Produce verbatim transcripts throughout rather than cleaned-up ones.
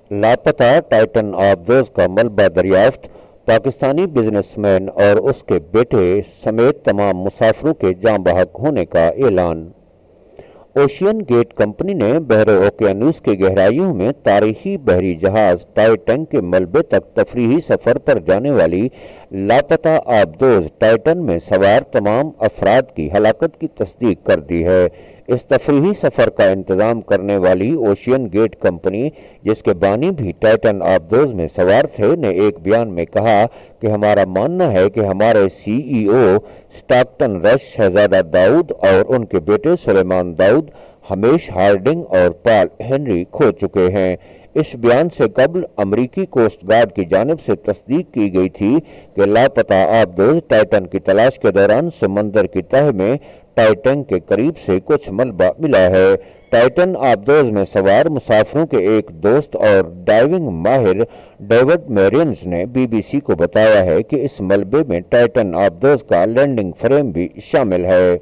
लापता टाइटन आबदोज का मलबा दरियाफ्त, पाकिस्तानी बिजनेसमैन और उसके बेटे समेत तमाम मुसाफिरों के जाँ बहक होने का ऐलान। ओशियन गेट कंपनी ने बहर ओकियानूस की गहराइयों में तारीखी बहरी जहाज टाइटन के मलबे तक तफरीही सफर पर जाने वाली लापता आबदोज टाइटन में सवार तमाम अफराद की हलाकत की तस्दीक कर दी है। इस तफरीही सफर का इंतजाम करने वाली ओशियन गेट कंपनी, जिसके बानी भी टाइटन आबदोज में सवार थे, ने एक बयान में कहा कि हमारा मानना है कि हमारे CEO Stockton Rush, Shahzada Dawood और उनके बेटे सुलेमान दाऊद, हमेश हार्डिंग और पॉल हेनरी खो चुके हैं। इस बयान से कबल अमरीकी कोस्ट गार्ड की जानिब से तस्दीक की गई थी कि लापता आबदोज टाइटन की तलाश के दौरान समंदर की तह में टाइटन के करीब से कुछ मलबा मिला है। टाइटन आबदोज में सवार मुसाफिरों के एक दोस्त और डाइविंग माहिर डेविड मैरियंस ने बीबीसी को बताया है कि इस मलबे में टाइटन आबदोज का लैंडिंग फ्रेम भी शामिल है।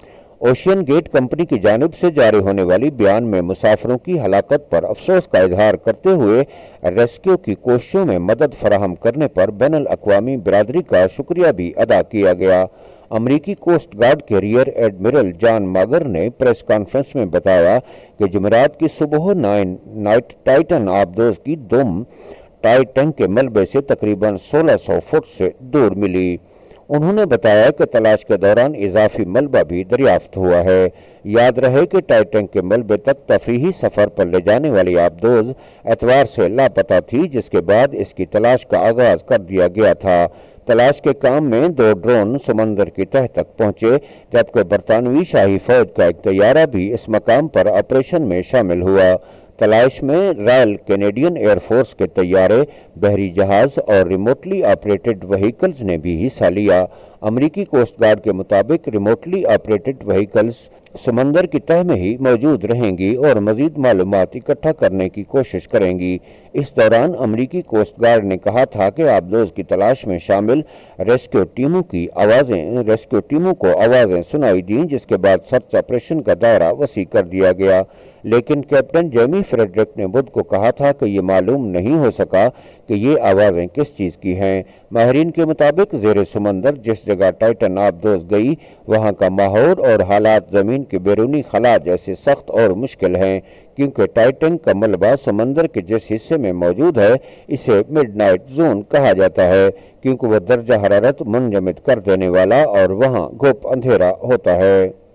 ओशियन गेट कंपनी की जानिब से जारी होने वाली बयान में मुसाफिरों की हलाकत पर अफसोस का इजहार करते हुए रेस्क्यू की कोशिशों में मदद फराहम करने पर बैनुल अक़वामी बिरादरी का शुक्रिया भी अदा किया गया। अमरीकी कोस्ट गार्ड के रियर एडमिरल जॉन मागर ने प्रेस कॉन्फ्रेंस में बताया कि जुमेरात की सुबह नाइन नाइट टाइटन आबदोज की दुम टाइटन के मलबे से तकरीबन सोलह सौ फुट से दूर मिली। उन्होंने बताया कि तलाश के दौरान इजाफी मलबा भी दरियाफ्त हुआ है। याद रहे कि टाइटन के मलबे तक तफरीही सफर पर ले जाने वाली आबदोज एतवार से लापता थी, जिसके बाद इसकी तलाश का आगाज कर दिया गया था। तलाश के काम में दो ड्रोन समंदर की तह तक पहुंचे, जबकि बरतानवी शाही फौज का एक तैयारा भी इस मकाम पर ऑपरेशन में शामिल हुआ। तलाश में रॉयल कैनेडियन एयरफोर्स के तैयारे, बहरी जहाज और रिमोटली ऑपरेटेड व्हीकल्स ने भी हिस्सा लिया। अमरीकी कोस्ट गार्ड के मुताबिक रिमोटली ऑपरेटेड व्हीकल्स समंदर की तह में ही मौजूद रहेंगी और मजीद मालूमात इकट्ठा करने की कोशिश करेंगी। इस दौरान अमरीकी कोस्ट गार्ड ने कहा था कि आबदोज की तलाश में शामिल रेस्क्यू टीमों की आवाजें रेस्क्यू टीमों को आवाजें सुनाई दी, जिसके बाद सर्च ऑपरेशन का दायरा वसी कर दिया गया। लेकिन कैप्टन जेमी फ्रेडरिक ने बुध को कहा था कि ये मालूम नहीं हो सका कि ये आवाजें किस चीज की हैं। माहिरीन के मुताबिक जेर समंदर जिस जगह टाइटन आबदोज गई, वहां का माहौल और हालात जमीन के बैरूनी खला जैसे सख्त और मुश्किल हैं, क्योंकि टाइटन का मलबा समंदर के जिस हिस्से में मौजूद है, इसे मिडनाइट जोन कहा जाता है, क्योंकि वह दर्जा हरारत मुंजमद कर देने वाला और वहां घुप अंधेरा होता है।